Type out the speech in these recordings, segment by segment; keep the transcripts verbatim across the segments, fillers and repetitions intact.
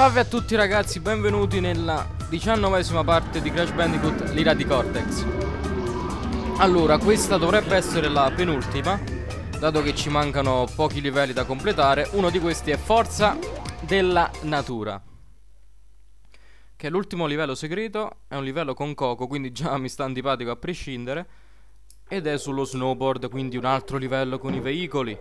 Salve a tutti ragazzi, benvenuti nella diciannovesima parte di Crash Bandicoot l'ira di Cortex. Allora, questa dovrebbe essere la penultima, dato che ci mancano pochi livelli da completare. Uno di questi è Forza della Natura, che è l'ultimo livello segreto. È un livello con Coco, quindi già mi sta antipatico a prescindere. Ed è sullo snowboard, quindi un altro livello con i veicoli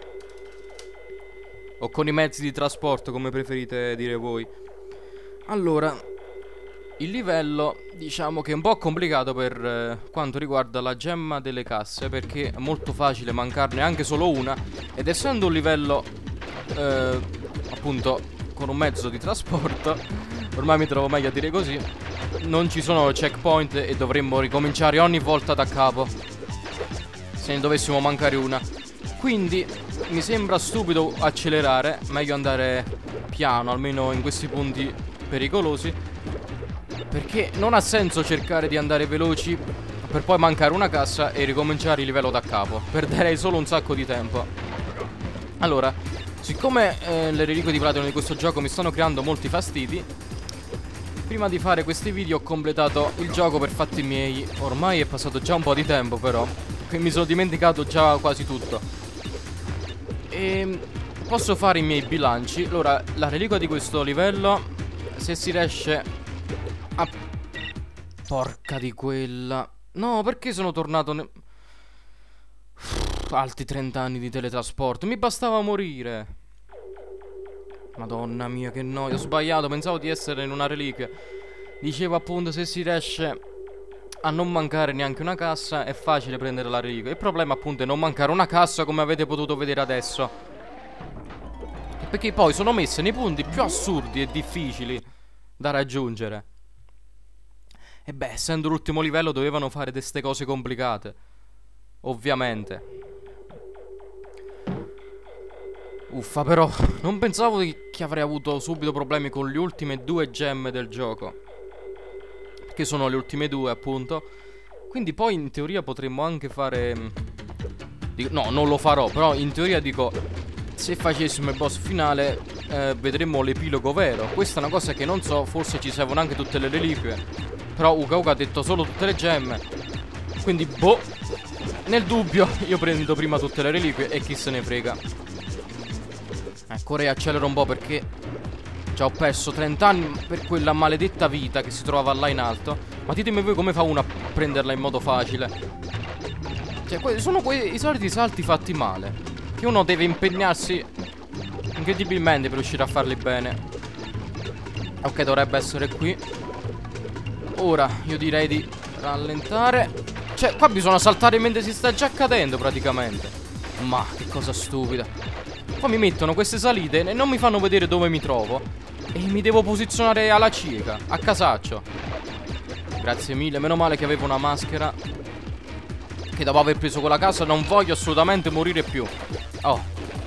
o con i mezzi di trasporto, come preferite dire voi. Allora, il livello diciamo che è un po' complicato per eh, quanto riguarda la gemma delle casse, perché è molto facile mancarne anche solo una. Ed essendo un livello eh, appunto con un mezzo di trasporto, ormai mi trovo meglio a dire così, non ci sono checkpoint e dovremmo ricominciare ogni volta da capo se ne dovessimo mancare una. Quindi mi sembra stupido accelerare, meglio andare piano, almeno in questi punti pericolosi, perché non ha senso cercare di andare veloci per poi mancare una cassa e ricominciare il livello da capo. Perderei solo un sacco di tempo. Allora, siccome eh, le reliquie di platino di questo gioco mi stanno creando molti fastidi, prima di fare questi video ho completato il gioco per fatti miei. Ormai è passato già un po' di tempo, però mi sono dimenticato già quasi tutto. E posso fare i miei bilanci. Allora, la reliquia di questo livello, se si riesce a... Porca di quella. No, perché sono tornato ne... Uff, altri trenta anni di teletrasporto. Mi bastava morire. Madonna mia, che noia. Ho sbagliato, pensavo di essere in una reliquia. Dicevo appunto, se si riesce a non mancare neanche una cassa è facile prendere la reliquia. Il problema appunto è non mancare una cassa, come avete potuto vedere adesso, perché poi sono messe nei punti più assurdi e difficili da raggiungere. E beh, essendo l'ultimo livello dovevano fare queste cose complicate, ovviamente. Uffa, però non pensavo che avrei avuto subito problemi con le ultime due gemme del gioco, che sono le ultime due appunto. Quindi poi in teoria potremmo anche fare... Dico, no, non lo farò, però in teoria dico, se facessimo il boss finale eh, vedremmo l'epilogo vero. Questa è una cosa che non so, forse ci servono anche tutte le reliquie, però Uka Uka ha detto solo tutte le gemme, quindi boh. Nel dubbio io prendo prima tutte le reliquie e chi se ne frega. Ecco, ora accelero un po' perché già ho perso trenta anni per quella maledetta vita che si trovava là in alto. Ma ditemi voi come fa uno a prenderla in modo facile. Cioè, que sono quei i soliti salti fatti male, che uno deve impegnarsi incredibilmente per riuscire a farli bene. Ok, dovrebbe essere qui. Ora io direi di rallentare. Cioè, qua bisogna saltare mentre si sta già cadendo praticamente. Ma che cosa stupida. Poi mi mettono queste salite e non mi fanno vedere dove mi trovo, e mi devo posizionare alla cieca, a casaccio. Grazie mille, meno male che avevo una maschera, che dopo aver preso quella casa non voglio assolutamente morire più. Oh,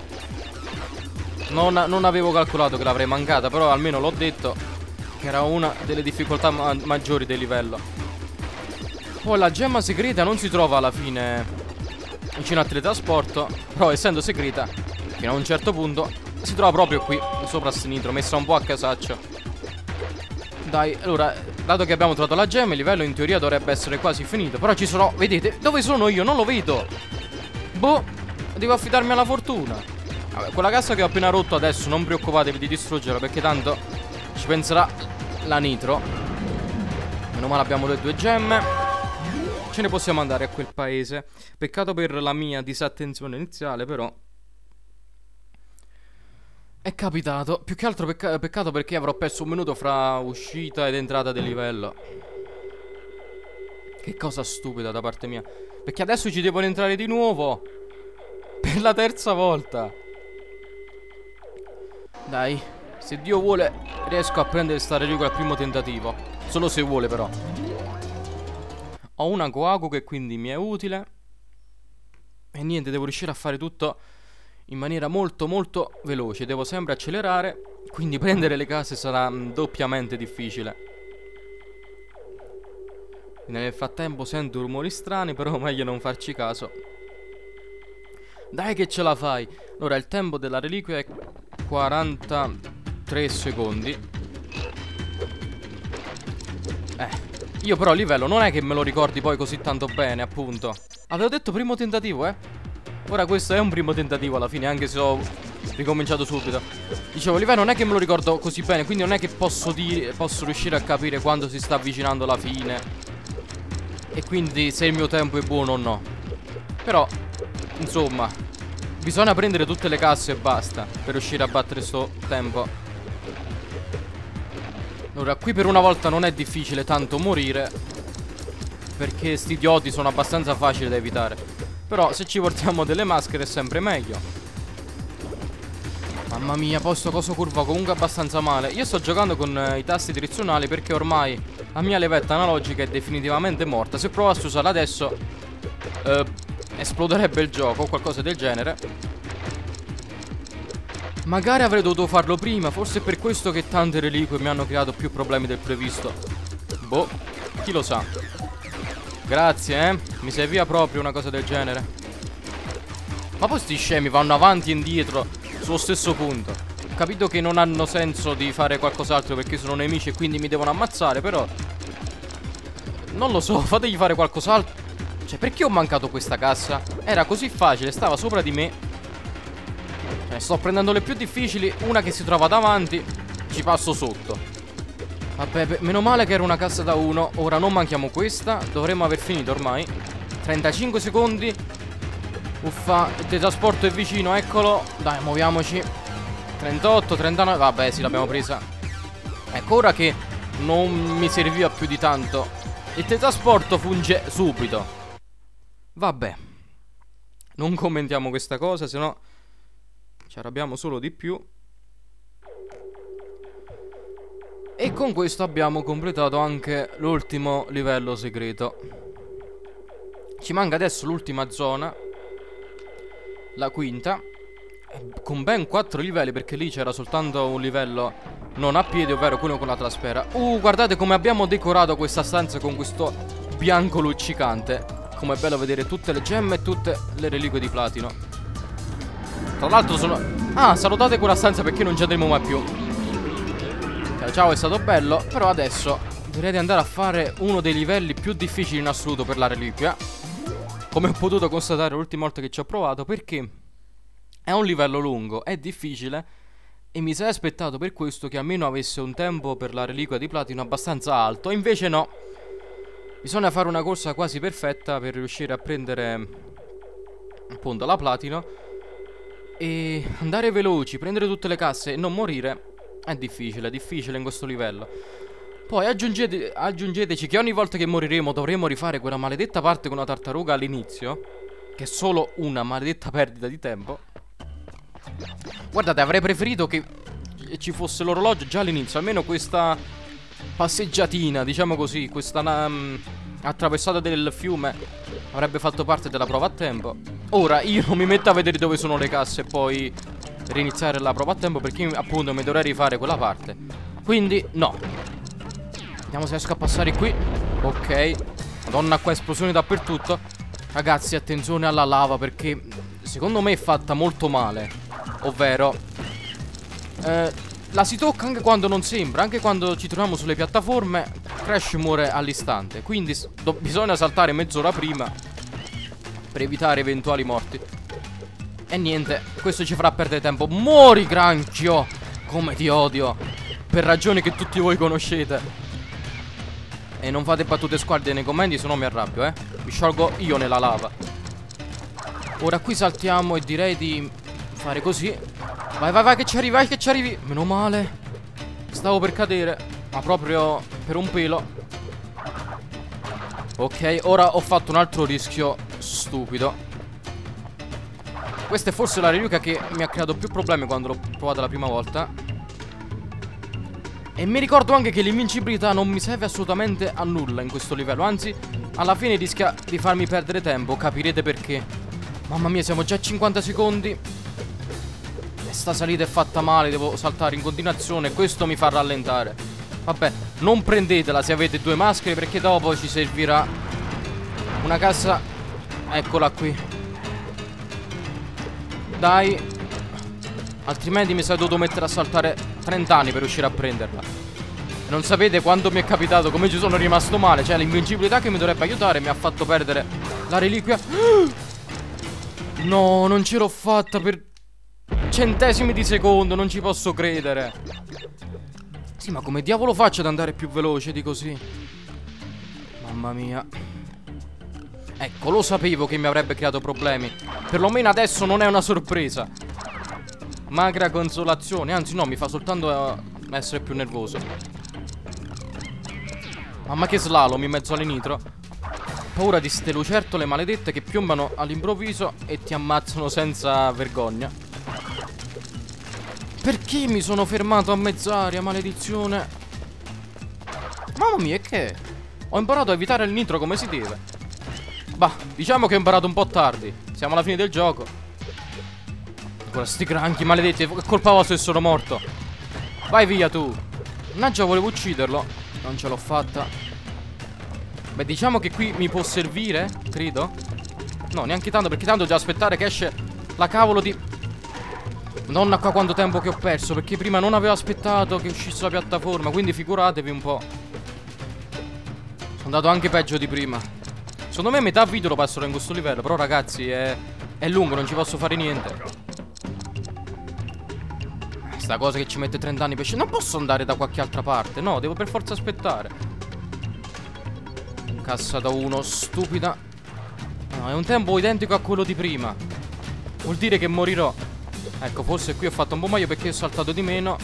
non, non avevo calcolato che l'avrei mancata, però almeno l'ho detto che era una delle difficoltà ma maggiori del livello. Poi la gemma segreta non si trova alla fine vicino al teletrasporto, però essendo segreta fino a un certo punto si trova proprio qui sopra a sinistra, messa un po' a casaccio. Dai, allora, dato che abbiamo trovato la gemma, il livello in teoria dovrebbe essere quasi finito. Però ci sono, vedete, dove sono io? Non lo vedo. Boh, devo affidarmi alla fortuna. Vabbè, quella cassa che ho appena rotto adesso non preoccupatevi di distruggerla, perché tanto ci penserà la nitro. Meno male abbiamo le due gemme. Ce ne possiamo andare a quel paese. Peccato per la mia disattenzione iniziale, però è capitato. Più che altro pecca peccato perché avrò perso un minuto fra uscita ed entrata del livello. Che cosa stupida da parte mia, perché adesso ci devo entrare di nuovo per la terza volta. Dai, se Dio vuole riesco a prendere sta reliquia al primo tentativo. Solo se vuole però. Ho una Coagu che quindi mi è utile. E niente, devo riuscire a fare tutto in maniera molto molto veloce. Devo sempre accelerare, quindi prendere le case sarà mh, doppiamente difficile. Nel frattempo sento rumori strani, però meglio non farci caso. Dai che ce la fai. Allora il tempo della reliquia è quaranta tre secondi. Eh, io però il livello non è che me lo ricordi poi così tanto bene, appunto. Avevo detto primo tentativo, eh. Ora questo è un primo tentativo alla fine, anche se ho ricominciato subito. Dicevo, il livello non è che me lo ricordo così bene, quindi non è che posso dire, posso riuscire a capire quando si sta avvicinando la fine, e quindi se il mio tempo è buono o no. Però, insomma, bisogna prendere tutte le casse e basta per riuscire a battere sto tempo. Ora, qui per una volta non è difficile tanto morire, perché sti idioti sono abbastanza facili da evitare. Però se ci portiamo delle maschere è sempre meglio. Mamma mia, poi sto coso curva comunque abbastanza male. Io sto giocando con eh, i tasti direzionali perché ormai la mia levetta analogica è definitivamente morta. Se provassi a usarla adesso eh, esploderebbe il gioco o qualcosa del genere. Magari avrei dovuto farlo prima. Forse è per questo che tante reliquie mi hanno creato più problemi del previsto. Boh, chi lo sa. Grazie, eh. Mi serviva proprio una cosa del genere. Ma poi sti scemi vanno avanti e indietro sullo stesso punto. Ho capito che non hanno senso di fare qualcos'altro perché sono nemici e quindi mi devono ammazzare, però non lo so, fategli fare qualcos'altro. Cioè, perché ho mancato questa cassa? Era così facile, stava sopra di me. Cioè, sto prendendo le più difficili. Una che si trova davanti, ci passo sotto. Vabbè, meno male che era una cassa da uno. Ora non manchiamo questa. Dovremmo aver finito ormai. trentacinque secondi. Uffa, il teletrasporto è vicino, eccolo. Dai, muoviamoci. trentotto, trentanove. Vabbè, sì, l'abbiamo presa. Ecco, ora che non mi serviva più di tanto, il teletrasporto funge subito. Vabbè, non commentiamo questa cosa, se no ci arrabbiamo solo di più. E con questo abbiamo completato anche l'ultimo livello segreto. Ci manca adesso l'ultima zona, la quinta, con ben quattro livelli, perché lì c'era soltanto un livello non a piedi, ovvero quello con la trasfera. Uh, guardate come abbiamo decorato questa stanza con questo bianco luccicante. Com'è bello vedere tutte le gemme e tutte le reliquie di platino. Tra l'altro sono... Ah, salutate quella stanza perché non ci andremo mai più. Ciao, ciao, è stato bello. Però adesso direi di andare a fare uno dei livelli più difficili in assoluto per la reliquia, come ho potuto constatare l'ultima volta che ci ho provato, perché è un livello lungo, è difficile, e mi sarei aspettato per questo che almeno avesse un tempo per la reliquia di platino abbastanza alto. Invece no, bisogna fare una corsa quasi perfetta per riuscire a prendere appunto la platino. E andare veloci, prendere tutte le casse e non morire è difficile, è difficile in questo livello. Poi aggiungete, aggiungeteci che ogni volta che moriremo dovremo rifare quella maledetta parte con la tartaruga all'inizio, che è solo una maledetta perdita di tempo. Guardate, avrei preferito che ci fosse l'orologio già all'inizio. Almeno questa passeggiatina, diciamo così, questa um, attraversata del fiume avrebbe fatto parte della prova a tempo. Ora io non mi metto a vedere dove sono le casse e poi riniziare la prova a tempo, perché appunto mi dovrei rifare quella parte. Quindi no. Vediamo se riesco a passare qui. Ok. Madonna, qua esplosioni dappertutto. Ragazzi, attenzione alla lava, perché secondo me è fatta molto male. Ovvero eh, la si tocca anche quando non sembra. Anche quando ci troviamo sulle piattaforme, Crash muore all'istante. Quindi bisogna saltare mezz'ora prima per evitare eventuali morti. E niente, questo ci farà perdere tempo. Muori, granchio! Come ti odio, per ragioni che tutti voi conoscete. E non fate battute squallide nei commenti, se no mi arrabbio, eh. Mi sciolgo io nella lava. Ora qui saltiamo e direi di fare così. Vai, vai, vai, che ci arrivi, vai, che ci arrivi. Meno male. Stavo per cadere, ma proprio per un pelo. Ok, ora ho fatto un altro rischio stupido. Questa è forse la reliquia che mi ha creato più problemi quando l'ho provata la prima volta. E mi ricordo anche che l'invincibilità non mi serve assolutamente a nulla in questo livello. Anzi, alla fine rischia di farmi perdere tempo. Capirete perché. Mamma mia, siamo già a cinquanta secondi. E sta salita è fatta male. Devo saltare in continuazione. Questo mi fa rallentare. Vabbè, non prendetela se avete due maschere, perché dopo ci servirà una cassa. Eccola qui. Dai. Altrimenti mi sarei dovuto mettere a saltare trenta anni per riuscire a prenderla. E non sapete quando mi è capitato, come ci sono rimasto male. Cioè l'invincibilità che mi dovrebbe aiutare mi ha fatto perdere la reliquia. No, non ce l'ho fatta per centesimi di secondo, non ci posso credere. Sì, ma come diavolo faccio ad andare più veloce di così? Mamma mia. Ecco, lo sapevo che mi avrebbe creato problemi. Perlomeno adesso non è una sorpresa. Magra consolazione. Anzi no, mi fa soltanto essere più nervoso. Mamma che slalom in mezzo alle nitro. Paura di ste lucertole maledette che piombano all'improvviso e ti ammazzano senza vergogna. Perché mi sono fermato a mezz'aria, maledizione? Mamma mia, che? Ho imparato a evitare il nitro come si deve. Bah, diciamo che ho imparato un po' tardi. Siamo alla fine del gioco. Ancora sti granchi maledetti. È colpa vostra se sono morto. Vai via tu. Mannaggia, volevo ucciderlo. Non ce l'ho fatta. Beh, diciamo che qui mi può servire, credo. No, neanche tanto, perché tanto devo aspettare che esce la cavolo di... Madonna qua quanto tempo che ho perso, perché prima non avevo aspettato che uscisse la piattaforma. Quindi figuratevi un po'. Sono andato anche peggio di prima. Secondo me metà video lo passerò in questo livello. Però ragazzi è, è lungo, non ci posso fare niente. Sta cosa che ci mette trenta anni per scendere. Non posso andare da qualche altra parte. No, devo per forza aspettare. Cassa da uno, stupida. No, è un tempo identico a quello di prima. Vuol dire che morirò. Ecco, forse qui ho fatto un po' meglio perché ho saltato di meno.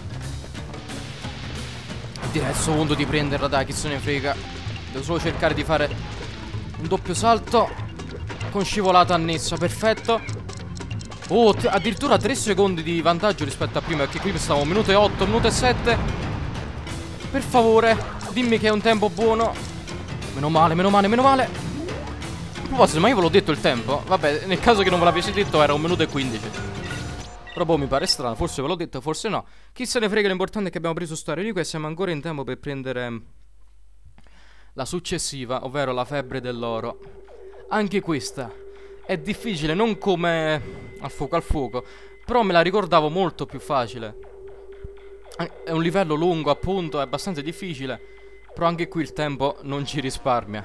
Direi a questo punto di prenderla, dai, chi se ne frega. Devo solo cercare di fare un doppio salto con scivolata annessa, perfetto. Oh, addirittura tre secondi di vantaggio rispetto a prima, perché qui stavo un minuto e otto, un minuto e sette. Per favore, dimmi che è un tempo buono. Meno male, meno male, meno male. A proposito, ma io ve l'ho detto il tempo? Vabbè, nel caso che non ve l'avessi detto era un minuto e quindici. Però boh, mi pare strano, forse ve l'ho detto, forse no. Chi se ne frega, l'importante è che abbiamo preso sta reliquia e siamo ancora in tempo per prendere la successiva, ovvero la febbre dell'oro. Anche questa è difficile, non come al fuoco al fuoco, però me la ricordavo molto più facile. È un livello lungo, appunto, è abbastanza difficile, però anche qui il tempo non ci risparmia.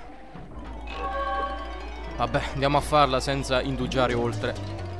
Vabbè, andiamo a farla senza indugiare oltre.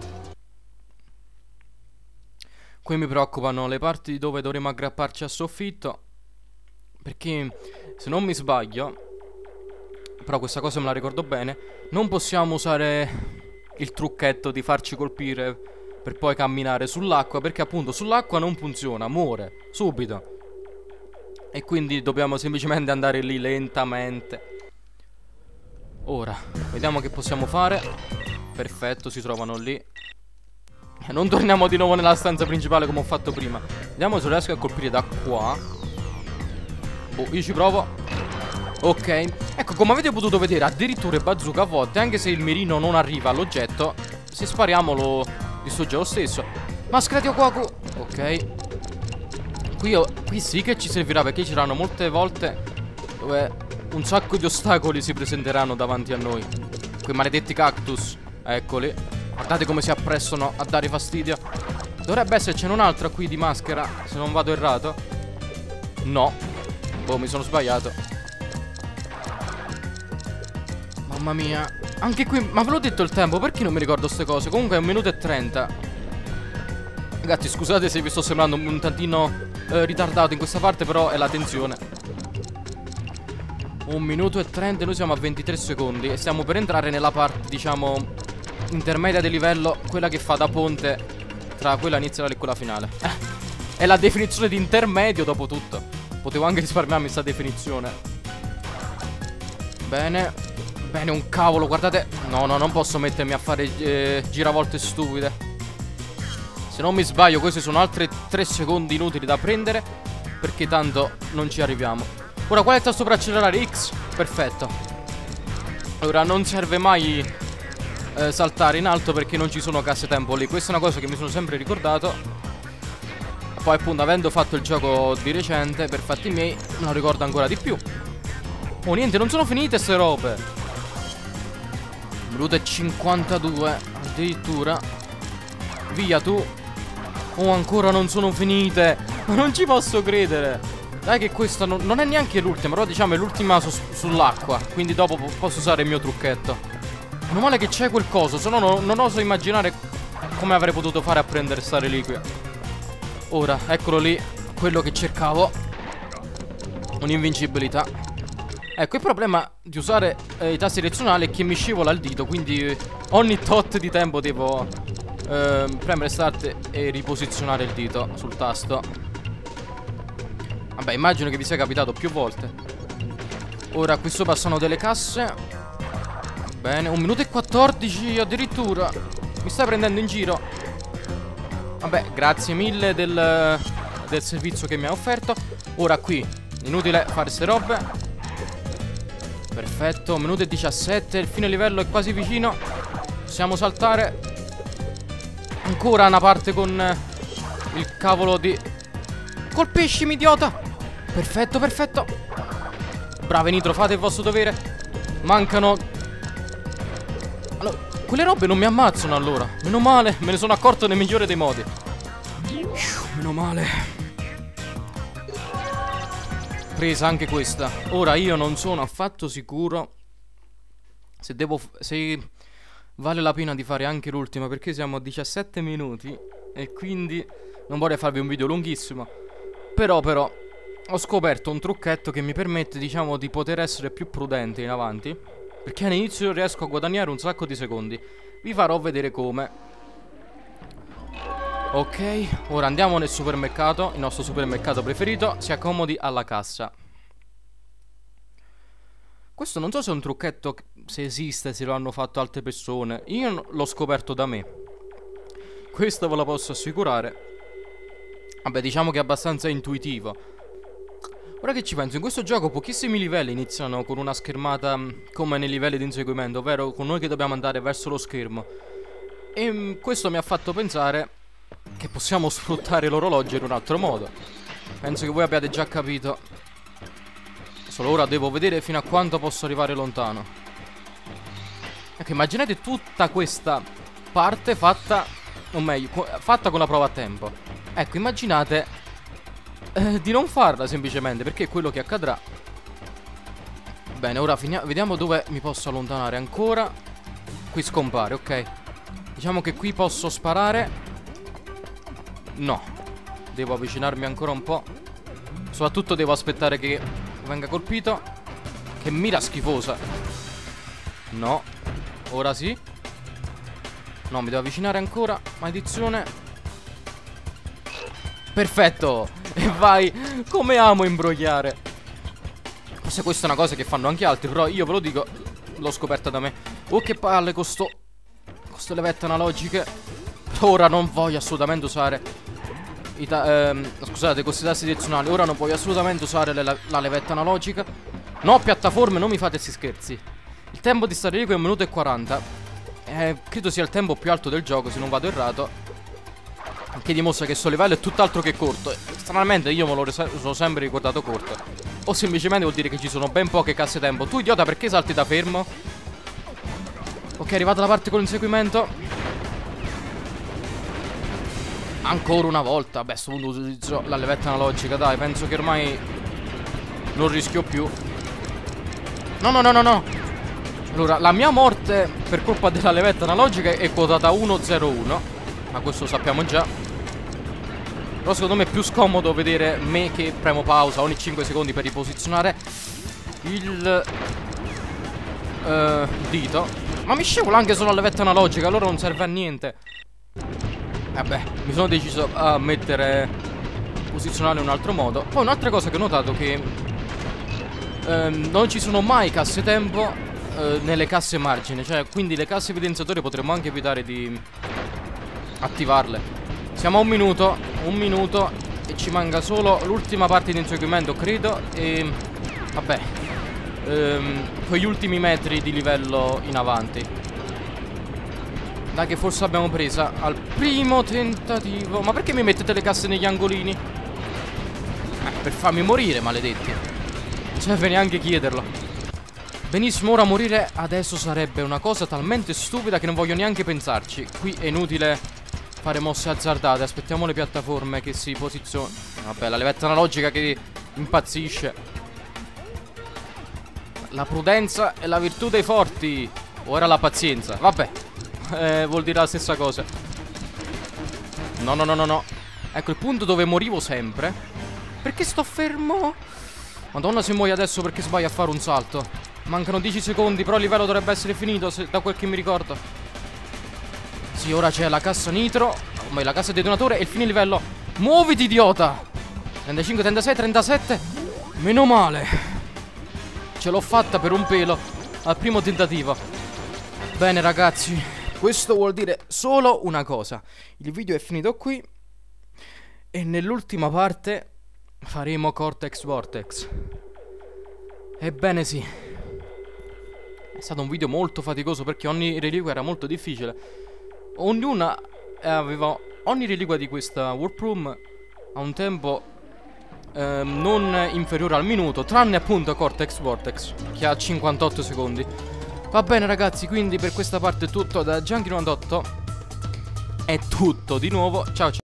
Qui mi preoccupano le parti dove dovremo aggrapparci al soffitto, perché se non mi sbaglio, però questa cosa me la ricordo bene, non possiamo usare il trucchetto di farci colpire per poi camminare sull'acqua, perché appunto sull'acqua non funziona, muore subito. E quindi dobbiamo semplicemente andare lì lentamente. Ora, vediamo che possiamo fare. Perfetto, si trovano lì. Non torniamo di nuovo nella stanza principale come ho fatto prima. Vediamo se riesco a colpire da qua. Boh, io ci provo. Ok. Ecco, come avete potuto vedere, addirittura il bazooka a volte, anche se il mirino non arriva all'oggetto, se spariamo lo distrugge lo stesso. Maschera di Okuaku. Ok. Qui, qui sì che ci servirà, perché ci saranno molte volte dove un sacco di ostacoli si presenteranno davanti a noi. Quei maledetti cactus. Eccoli. Guardate come si apprestano a dare fastidio. Dovrebbe essercene un altro qui di maschera, se non vado errato. No. Boh, mi sono sbagliato. Mamma mia. Anche qui, ma ve l'ho detto il tempo, perché non mi ricordo queste cose? Comunque è un minuto e trenta. Ragazzi, scusate se vi sto sembrando un tantino eh, ritardato in questa parte, però è la tensione. Un minuto e trenta, noi siamo a ventitré secondi e stiamo per entrare nella parte, diciamo, intermedia del livello, quella che fa da ponte tra quella iniziale e quella finale. È la definizione di intermedio dopo tutto. Potevo anche risparmiarmi questa definizione. Bene. Bene, un cavolo, guardate. No, no, non posso mettermi a fare eh, giravolte stupide. Se non mi sbaglio, questi sono altri tre secondi inutili da prendere, perché tanto non ci arriviamo. Ora, qual è il tasto per accelerare? X. Perfetto. Ora, non serve mai eh, saltare in alto perché non ci sono casse tempo lì. Questa è una cosa che mi sono sempre ricordato. E poi appunto, avendo fatto il gioco di recente, per fatti miei, me lo ricordo ancora di più. Oh, niente, non sono finite ste robe. Minuto e cinquantadue. Addirittura. Via tu. Oh, ancora non sono finite. Ma non ci posso credere. Dai che questa non, non è neanche l'ultima, però diciamo è l'ultima su, sull'acqua. Quindi dopo posso usare il mio trucchetto. Meno male che c'è quel coso, se no non, non oso immaginare come avrei potuto fare a prendere sta reliquia. Ora, eccolo lì, quello che cercavo. Un'invincibilità. Ecco, il problema di usare eh, i tasti direzionali è che mi scivola il dito, quindi eh, ogni tot di tempo devo eh, premere start e riposizionare il dito sul tasto. Vabbè, immagino che vi sia capitato più volte. Ora, qui sopra sono delle casse. Bene, un minuto e quattordici addirittura. Mi stai prendendo in giro. Vabbè, grazie mille del, del servizio che mi ha offerto. Ora qui, inutile fare ste robe. Perfetto, minuto e diciassette, il fine livello è quasi vicino. Possiamo saltare. Ancora una parte con il cavolo di... Colpiscimi, idiota! Perfetto, perfetto. Brave Nitro, fate il vostro dovere. Mancano... Allora, quelle robe non mi ammazzano allora. Meno male, me ne sono accorto nel migliore dei modi. Meno male. Presa anche questa. Ora io non sono affatto sicuro se devo... se vale la pena di fare anche l'ultima, perché siamo a diciassette minuti e quindi non vorrei farvi un video lunghissimo. Però però ho scoperto un trucchetto che mi permette, diciamo, di poter essere più prudente in avanti, perché all'inizio riesco a guadagnare un sacco di secondi. Vi farò vedere come. Ok, ora andiamo nel supermercato, il nostro supermercato preferito. Si accomodi alla cassa. Questo non so se è un trucchetto, se esiste, se lo hanno fatto altre persone. Io l'ho scoperto da me. Questo ve lo posso assicurare. Vabbè, diciamo che è abbastanza intuitivo. Ora che ci penso, in questo gioco pochissimi livelli iniziano con una schermata come nei livelli di inseguimento, ovvero con noi che dobbiamo andare verso lo schermo. E mh, questo mi ha fatto pensare che possiamo sfruttare l'orologio in un altro modo. Penso che voi abbiate già capito. Solo ora devo vedere fino a quanto posso arrivare lontano. Ecco, immaginate tutta questa parte fatta, o meglio, fatta con la prova a tempo. Ecco, immaginate eh, di non farla semplicemente, perché è quello che accadrà. Bene, ora vediamo dove mi posso allontanare ancora. Qui scompare, ok. Diciamo che qui posso sparare. No, devo avvicinarmi ancora un po'. Soprattutto devo aspettare che venga colpito. Che mira schifosa. No, ora sì. No, mi devo avvicinare ancora. Maledizione. Perfetto. E vai. Come amo imbrogliare. Forse questa è una cosa che fanno anche altri, però io ve lo dico, l'ho scoperta da me. Oh, che palle con sto, con ste levette analogiche. Ora non voglio assolutamente usare i ehm, scusate, con questi tasti direzionali. Ora non voglio assolutamente usare le, la, la levetta analogica. No, piattaforme, non mi fate questi scherzi. Il tempo di stare lì è un minuto e quaranta. eh, Credo sia il tempo più alto del gioco, se non vado errato. Che dimostra che questo livello è tutt'altro che corto. Stranamente io me lo sono sempre ricordato corto. O semplicemente vuol dire che ci sono ben poche casse tempo. Tu idiota, perché salti da fermo? Ok, è arrivata la parte con l'inseguimento. Ancora una volta. Beh, a sto punto utilizzo la levetta analogica. Dai, penso che ormai non rischio più. No, no, no, no, no. Allora, la mia morte per colpa della levetta analogica è quotata uno zero uno. Ma questo lo sappiamo già. Però secondo me è più scomodo vedere me che premo pausa ogni cinque secondi per riposizionare il uh, dito. Ma mi scivola anche solo la levetta analogica, allora non serve a niente. Vabbè, mi sono deciso a mettere posizionare in un altro modo. Poi un'altra cosa che ho notato è che ehm, non ci sono mai casse tempo eh, nelle casse margine. Cioè, quindi le casse evidenziatori potremmo anche evitare di attivarle. Siamo a un minuto, un minuto e ci manca solo l'ultima parte di inseguimento, credo. E vabbè, ehm, quegli ultimi metri di livello in avanti. Dai che forse l'abbiamo presa al primo tentativo. Ma perché mi mettete le casse negli angolini? Eh, per farmi morire, maledetti. Non serve neanche chiederlo. Benissimo, ora morire adesso sarebbe una cosa talmente stupida che non voglio neanche pensarci. Qui è inutile fare mosse azzardate. Aspettiamo le piattaforme che si posizionano. Vabbè, la levetta analogica che impazzisce. La prudenza è la virtù dei forti. O era la pazienza? Vabbè, eh, vuol dire la stessa cosa. No, no, no, no, no. Ecco il punto dove morivo sempre. Perché sto fermo? Madonna, se muoio adesso perché sbaglio a fare un salto. Mancano dieci secondi, però il livello dovrebbe essere finito, se, da quel che mi ricordo. Sì, ora c'è la cassa nitro, ormai la cassa detonatore e il fine livello. Muoviti, idiota! trentacinque, trentasei, trentasette. Meno male. Ce l'ho fatta per un pelo al primo tentativo. Bene ragazzi, questo vuol dire solo una cosa. Il video è finito qui. E nell'ultima parte faremo Cortex Vortex. Ebbene sì. È stato un video molto faticoso perché ogni reliquia era molto difficile. Ognuna aveva... Ogni reliquia di questa Warp Room ha un tempo eh, non inferiore al minuto, tranne appunto Cortex Vortex, che ha cinquantotto secondi. Va bene ragazzi, quindi per questa parte è tutto da Junkie novantotto. È tutto di nuovo. Ciao ciao.